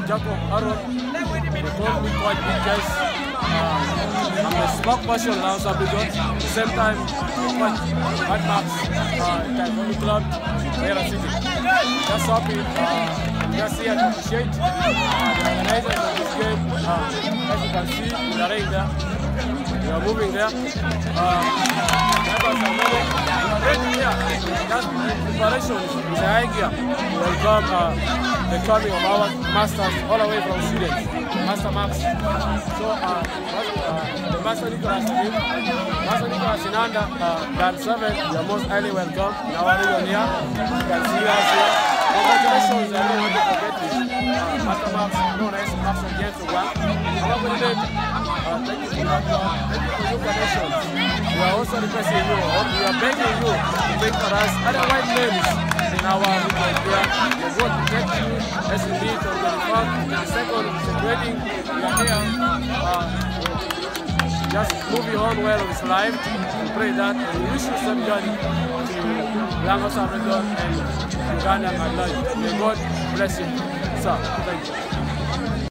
Jacob Aaron. They call me quite big guys. I'm a smoke passion now, so at the same time, quite hard marks, Taekwondo club, LIRA City. Just happy, just here to appreciate the organizers of this game. As you can see, we are right there. We are moving there. Members are moving. We are ready here. Just preparation is a high gear. We welcome the coming of our masters all the way from Sweden. Master Max. So the Master Nicholas Sinanda, Band 7, you are most highly welcome in our region here. You can see us here. Congratulations, I don't want to forget this. Master Max, known as Max again to one. Thank you for that. Thank you for your connections. We are also requesting you, we are begging you to bring for us other white names in our region here. We are going to get you SMB to the front. The second is celebrating. We are here. Just moving on well with life. We pray that and we wish you some journey to LANGO region and Uganda and life. May God bless you. Sir, thank you.